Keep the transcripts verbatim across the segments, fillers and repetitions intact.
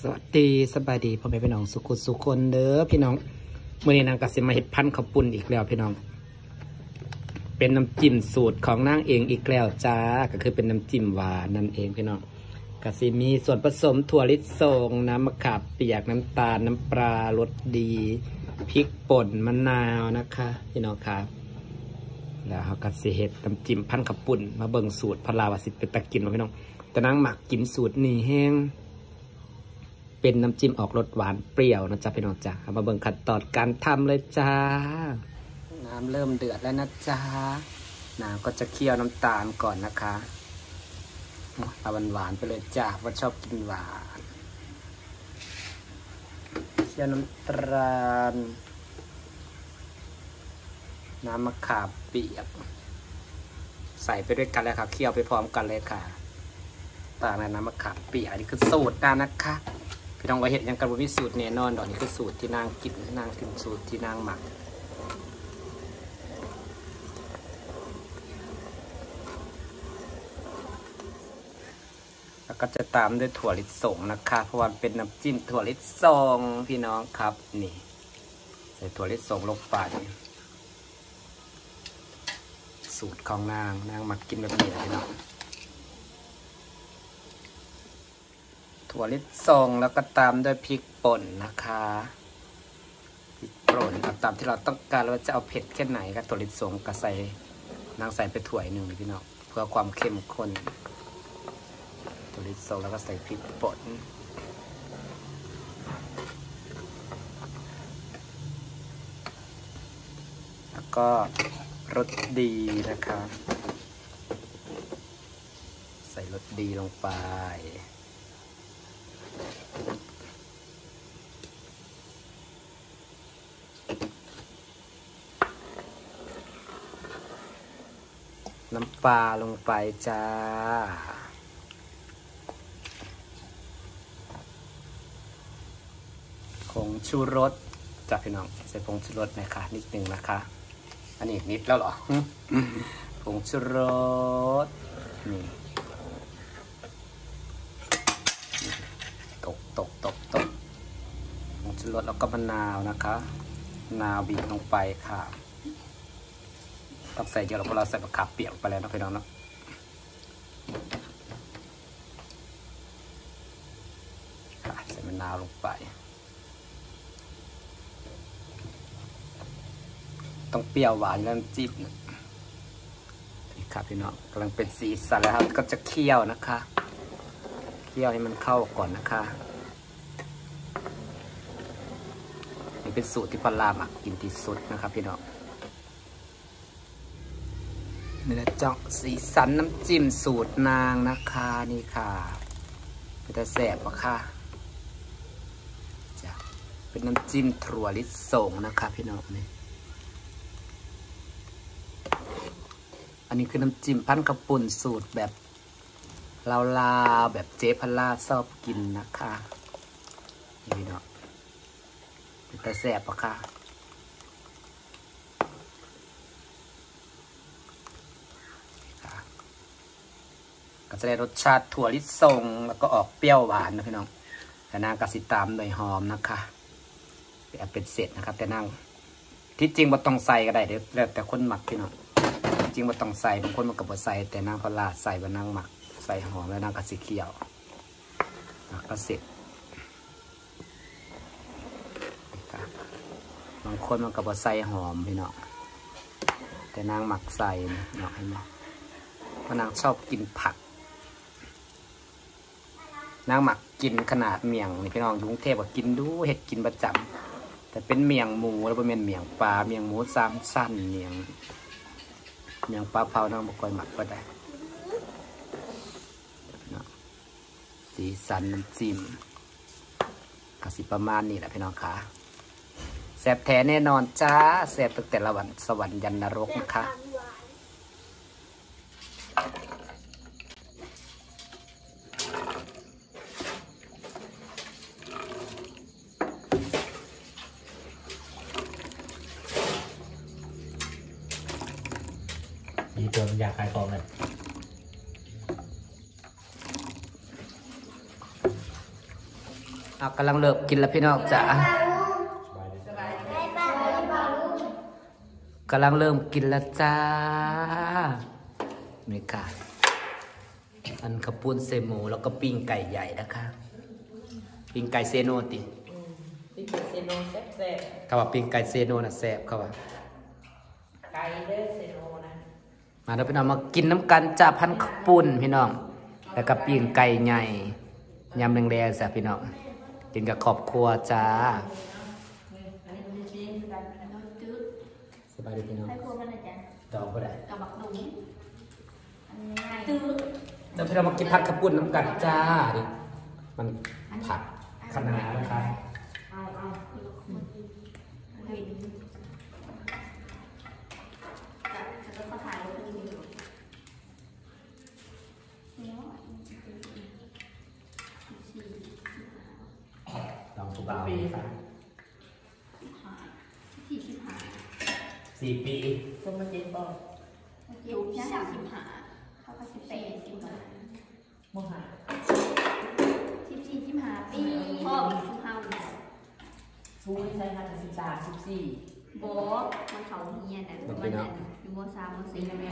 สวัสดีสบายดีพ่อแม่พี่น้องสุขุสุคนเด้อพี่น้องเมื่อนี้นางกสิมาเห็ดพันข้าวปุ้นอีกแล้วพี่น้องเป็นน้ำจิ้มสูตรของนางเองอีกแล้วจ้าก็คือเป็นน้ำจิ้มหวานนั่นเองพี่น้องกสิมีส่วนผสมถั่วลิสงน้ำมะขามเปียกน้ำตาลน้ำปลารสดีพริกป่นมะนาวนะคะพี่น้องครับแล้วเขากสิเห็ดน้ำจิ้มพันข้าวปุ้นมาเบิ่งสูตรพลาวสิเป็นตะกินพี่น้องแต่นางหมักกินสูตรนี่แห้งเป็นน้ำจิ้มออกรสหวานเปรี้ยวนะจ๊ะพี่น้องจ้ามาเบิ่งขั้นตอนการทำเลยจ้าน้ำเริ่มเดือดแล้วนะจ๊ะน้ำก็จะเคี่ยวน้ำตาลก่อนนะคะเอาหวานๆไปเลยจ้าว่าชอบกินหวานเคี่ยวน้ำตาลน้ำมะขามเปียกใส่ไปด้วยกันเลยค่ะเคี่ยวไปพร้อมกันเลยค่ะตาลน้ำมะขามเปียกอันนี้คือสูตรนะนะคะพี่น้องว่าเห็ดยังกันว่ามีสูตรแน่นอนดอกนี้คือสูตรที่นางกินนางกินสูตรที่นางหมักแล้วก็จะตามด้วยถั่วลิสงนะคะเพราะว่าเป็นน้ำจิ้มถั่วลิสงพี่น้องครับนี่ใส่ถั่วลิสงลงไปสูตรของนางนางมากินแบบนี้พี่น้องถั่วลิสงแล้วก็ตามด้วยพริกป่นนะคะพริกป่นตามที่เราต้องการเราจะเอาเผ็ดแค่ไหนก็ถั่วลิสงก็ใส่นางใส่ไปถ้วยหนึ่งพี่น้องเพื่อความเข้มข้นถั่วลิสงแล้วก็ใส่พริกป่นแล้วก็รสดีนะคะใส่รสดีลงไปน้ำปลาลงไปจ้าผงชูรสจ้าพี่น้องใส่ผงชูรสนะคะนิดนึงนะคะอันนี้นิดแล้วเหรอผงชูรสนี่ตกตกตกตกผงชูรสแล้วก็มะนาวนะคะมะนาวบีบลงไปค่ะต้องใส่เยอะเราเพราะเราใส่มะขามเปียกไปแล้วนะพี่น้องเนาะใส่มะนาวลงไปต้องเปรี้ยวหวานแล้วจิ้มนี่ครับพี่น้องกำลังเป็นสีสันแล้วครับก็จะเคี่ยวนะคะเคี่ยวให้มันเข้าก่อนนะคะนี่เป็นสูตรที่พลาหมักกินที่สุดนะครับพี่น้องนี่แหละจ้องสีสันน้ำจิ้มสูตรนางนะคะนี่ค่ะเป็นแต่แสบปะค่ะจะเป็นน้ำจิ้มถั่วลิสงนะคะพี่น้องนี่อันนี้คือน้ำจิ้มพันกระปุ่นสูตรแบบลาวๆแบบเจ๊พลาชอบกินนะคะนี่พี่น้องเป็นแต่แสบปะค่ะก็จะได้รสชาติถั่วลิสงแล้วก็ออกเปรี้ยวหวานนะพี่น้องแต่นางกสิตามโดยหอมนะคะแบบเป็นเสร็จนะครับแต่นางที่จริงบ่ต้องใส่ก็ได้เดี๋ยวแล้วแต่คนหมักพี่น้องจริงบ่ต้องใส่บางคนมันก็บ่ใส่แต่นางพลาใส่บนนางหมักใส่หอมแล้วนางกสิเคี่ยวก็เสร็จบางคนมันก็บ่ใส่หอมพี่น้องแต่นางหมักใส่เนาะให้มาเพราะนางชอบกินผักนางหมักกินขนาดเมี่ยงนี่พี่น้องกรุงเทพก็กินดูเห็ดกินประจำแต่เป็นเมี่ยงหมูแล้วเป็นเมี่ยงปลาเมี่ยงหมูสามสั้นเมี่ยงเมี่ยงปลาเผานางบ่ค่อยหมักก็ได้สีสันน้ำจิ้มกสิประมาณนี้แหละพี่น้องค่ะแซ่บแท้แน่นอนจ้าแซ่บตั้งแต่ละวันสวรรค์ยันนรกนะคะมีตัวมันอยากขายของเลยอเอากำลังเลิกกินแล้วพี่น้องจ๋ากำลังเริ่มกินแล้วจ้านี่ค่ะอันข้าวปุ้นเซโมแล้วก็ปิ้งไก่ใหญ่นะคะปิ้งไก่เซโนติปิ้งไก่เซโนแซ่บๆเขาว่าปิ้งไก่เซโนน่ะแซ่บเขาว่าไก่เด้อเซโนนะมาเดี๋ยวพี่น้องมากินน้ำกันจ้าพันข้าวปุ้นพี่น้องแล้วก็ปิ้งไก่ใหญ่ยำแดงๆจ้ะพี่น้องกินกับครอบครัวจ้าสบายดีพี่น้องต่อก็ได้กับบักดุงตื้อเดี๋ยวพี่เรามากินผัดข้าวปุ้นน้ำกันจ้าดิมันผัดขนาดนะคะลองทุกปีค่ะสี่สิบห้าสี่ปีต้นมะเจ็ดบอกอยู่ที่สามสิบห้าเขาก็สิบแปดสิบห้าโมหะสิบสี่สิบห้าปีพ่อสิบห้าชูที่ใช้มาถึงสิบสามสิบสี่โบมันเขาเฮียแต่วันนั้นอยู่โมสามโมสี่แล้วแม่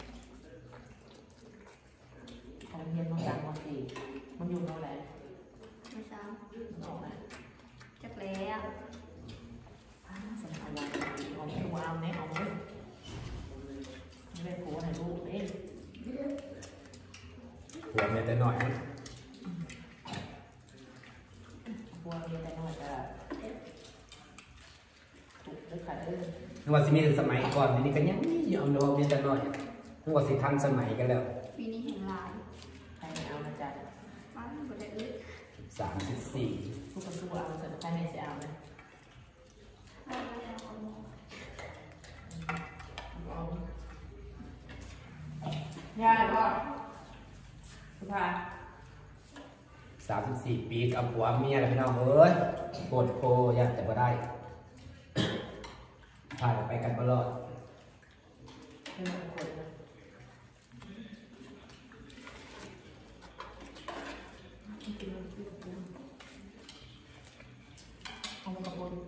ของเฮียนโมสามโมสี่มันอยู่ตรงไหนโมสามออกไหนจักแล้วสมัยวันของพี่วามเนี่ยของมึงไม่ได้ผัวให้ลูกเองหัวเมียแต่หน่อยผัวเมียแต่หน่อยจะถูกด้วยขัดด้วยนึกว่าสิมีสมัยก่อนนี่ก็ยังยอมรับเมียแต่หน่อยนึกว่าสิทันสมัยกันแล้วปีนี้แห่งลายใครเอามาจัดบ้านบริษัทสามสิบสี่ทุกคนทุกเอาเสร็จใครไม่เสียเอาเลยยากก็สุภาสามสิบสี่ปีกับผัวเมียอะไรพี่น้องเอ้ยโคตรโคอยากจะมาได้พาไปกันตลอดเอามาบน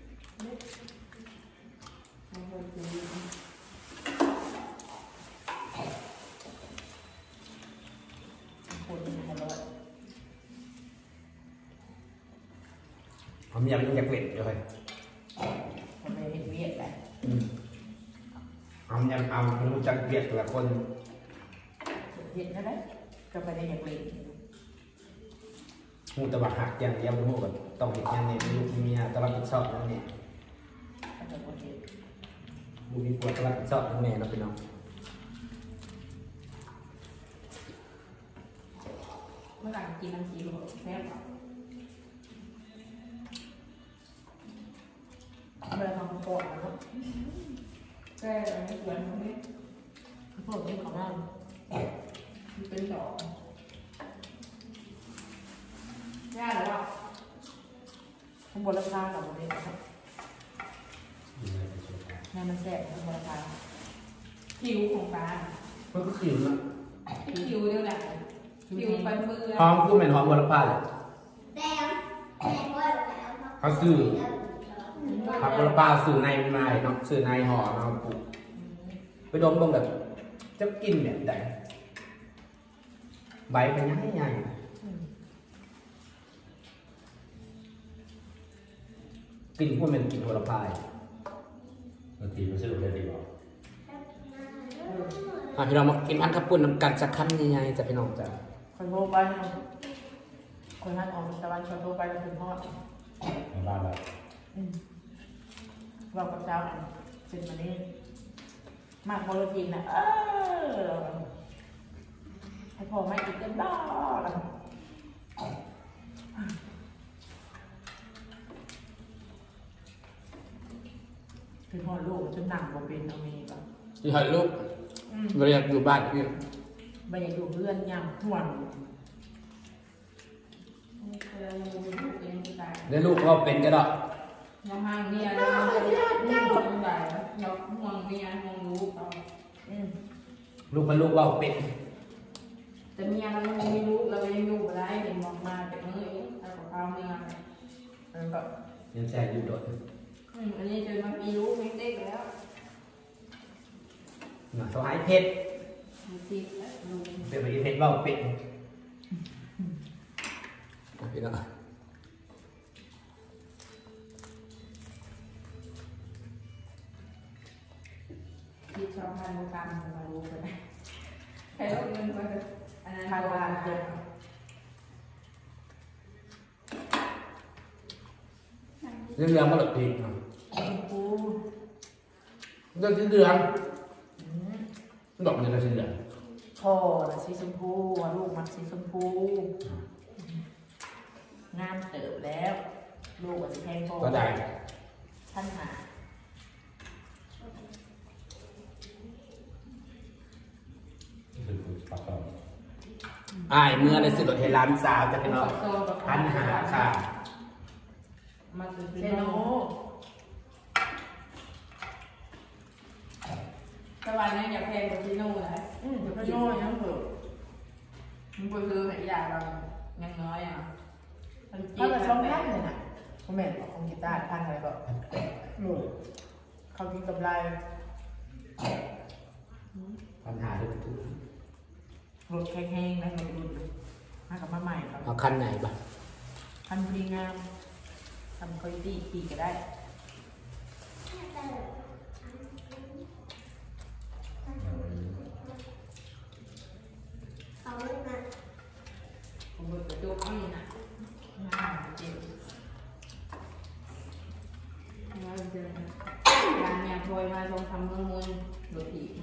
เอามาบนผมยังไม่อยากเปลี่ยนเลยผมไม่เห็นเวียดเลยผมยังเอารู้จักเวียดแต่ละคนเห็นนะไหมก็ไปได้อยากเปลี่ยนมูตะบักหักอย่างเดียวมูแบบต้องเห็นอย่างนี้ลูกเมียตะรับผิดชอบนั่นนี่ลูกมีผัวตะรับผิดชอบทั้งแม่นะพี่น้องเมื่อไหร่กินน้ำจีนแซ่บเวลาทำปอดนะแก้อะไรไม่สวยตรงนี้พวกนี้ของเราเป็นดอกยากหรือเปล่าข้างบนราคากับตรงนี้นะครับงานมันแสบข้างบนราคาคิวของปลามันก็คิวนะคิวเดียวแหละคิวไปมือหอมคือเป็นหอมบัวละพาเลยเขาซื้อผักบัวละพาซื้อในไม้เนาะซื้อในห่อมาปลูกไปดมดมแบบจะกินแบบไหนใบมันยังใหญ่กินพวกมันกินบัวละพาบางทีมันสนุกได้ดีกว่าอ่ะพี่น้องมากินอันข้าวปุ้นน้ำกันจะขั้นใหญ่ๆจะพี่น้องจ้ะคนโทรไปคนนั้นออกตะวันคนโทรไปแล้วคุณพ่อในบ้านเราเรากับเจ้าเซ็นมานี่มากโมโลจีนนะเออให้พ่อไม่กินกันบ้าคือพ่อลูกจนหนังบ่เป็นเอาเมย์ก่อนอยู่หอยลูกเราอยากอยู่บ้านพี่ไม่อยากอยู่เพื่อนยังห่วงแล้วลูกเขาเป็นก็ได้ยังห่างเมียยังไม่ห่วงใหญ่ยังห่วงเมียห่วงลูกเขาลูกมันลูกว่าเป็นแต่เมียเราไม่มีลูกเราไม่ได้อยู่อะไรเห็นมองมาแต่เมื่อไอ้ข้าวเมียก็ยังแช่อยู่โดดอืมอันนี้เจอมาปีรู้ไม่เต็กแล้วหน่อยถวายเพชรมีติ๊กลุงเป็นไปเพชรเบ้าเป็ดพี่น้องคิดชอบพันโมกรัมมารู้กันใครเอาเงินมาอันนั้นพันบาทเจ็ดเรื่องเรื่องมาหลบผิดชมพูเรื่องที่เรื่องดอกเงินเราสีเหลืองพ่อน่ะสีชมพูลูกมันสีชมพูงามเติบแล้ว ลูกก็สีแพงพ่อก็ได้ท่านหาคือปักต่ออ้ายเมื่อในสิบรถเฮร้านสาวจะพี่น้องพันหาค่ะมาถึงเซโนตะวันนี้อยากแพงกว่าที่โน่เลยอืมเดี๋ยวก็โน่ยังเถอะมันควรซื้อให้ยาเรายังน้อยอ่ะถ้าเกิดช่องพันเลยนะคอมเมนต์บอกของกีตาร์พันอะไรก็หนูเขากินกับไรพันหาทุกทุกรถแห้งๆนะรถรุ่นมากับมาใหม่ครับเอาคันไหนบ้างพันพอดีงามทำคอยตีตีก็ได้เอาเลยนะผมบอกจะดูเอาอยู่นะงามจริงงามจริงการเนี่ยพลอยมาทรงทำเมืองมุนหลุดอีก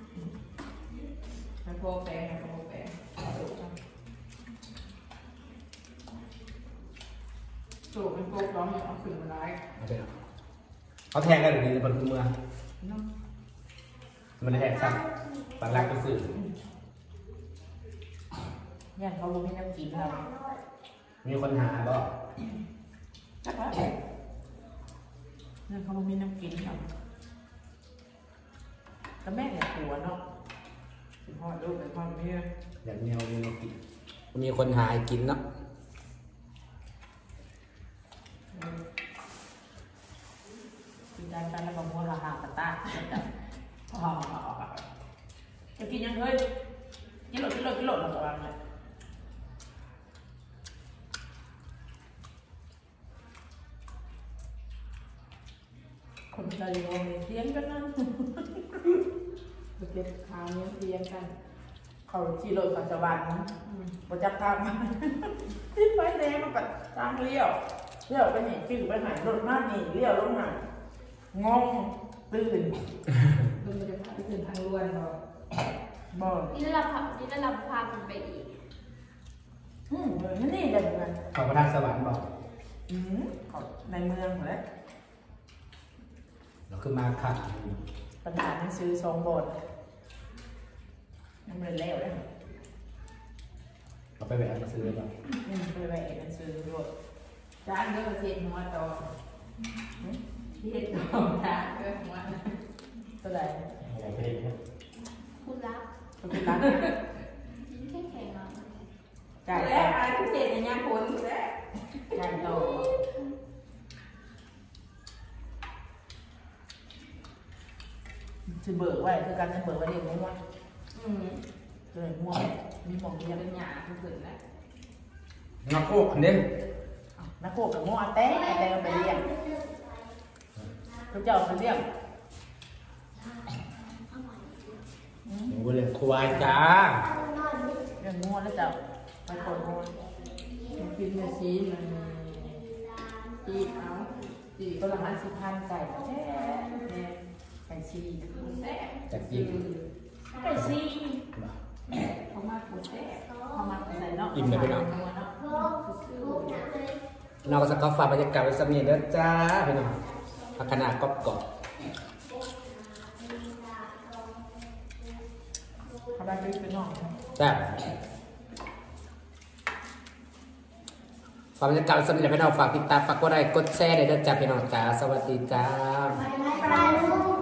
ให้พ่อแปลงให้พ่อแปลงสูบเป็นโป๊กร้องอย่างเอาขึ้นมาได้เอาไปเอาเขาแทงกันหรือดีในบนพื้นเมืองเนาะมันแทงซ้ำปันรักก็สื่อย่านเขารู้ให้น้ำกินครับมีคนหาบ่จักแล้วย่านเขารู้ให้น้ำกินครับก็แม่เนี่ยผัวเนาะเป็นพ่อลูกเป็นพ่อเมียอย่างแนวมีมากินมีคนหาให้กินเนาะกินได้กันแล้วก็มัวละหากระตาพ่อจะกินยังเฮ้ยกินหลดกินหลดกินหลดเราจะวางเลยคนใจโยมเทียงกันนั่นเก็บขาวเนี้ยเรียงกันเขาขี่รถเขาจะวางนะบจับทางมาที่ไฟแดงมันก็ตามเลี้ยวเลี้ยวไปไหนฟิวไปไหนรถมากนี่เลี้ยวลงมางงตื่นคือมันจะพาไปถึงทางล้วนเราบ่นี่เราพานี่เราพาคุณไปอีกอืมเออนั่นนี่เดี๋ยวกันเขาประทานสวรรค์บอกอืมเขาในเมืองเหรอเราคือมาขัดประธานหนังสือสองบทนั่นมันแล้วเลยเราไปแหวนมาซื้อบ่อืมไปไปหนังสือบทจานเลือกเศษหัวต่อที่เห็ดต่อจานเลือกหัวตัวใดอะไรเพศเนี่ยคุณรักตัวที่รักแค่แข็งอ่ะจ่ายแล้วต่ออะไรที่เศษในยามผลแล้วจ่ายต่อจะเบิกไว้คือการจะเบิกไว้เรียกมั่วอืมเลยมั่วมีหมองเรียจะกเป็นหยาทุกคนแล้วนักโคกคนเด่นนักโขกกับมั่วแต่แต่ไปเรียกทุกเจ้าไปเรียกหนูเรียนควายจ้าเรื่องมั่วแล้วเจ้าไปกดมั่วมันกินเนื้อชีสมันจีบเอาจีบตัวละห้าสิบพันไก่แท้ไก่ซีแซ่บจากกินไก่ซีเขามากกว่าแซ่บเข้ามาใส่เนาะอิ่มเลยพี่น้องนัวเนาะเราก็จะก็ฝากบรรยากาศไว้สักนิดเด้อจ้าพี่น้องพักขนาดกรอบกรอบเขาได้ด้วยเป็นน้องแซ่บฝากบรรยากาศไว้สักนิดเดี๋ยวพี่น้องฝากติดตามฝากกดไลค์กดแชร์ได้เด้อจ้าพี่น้องจ้าสวัสดีจ้าไปไปไปลูก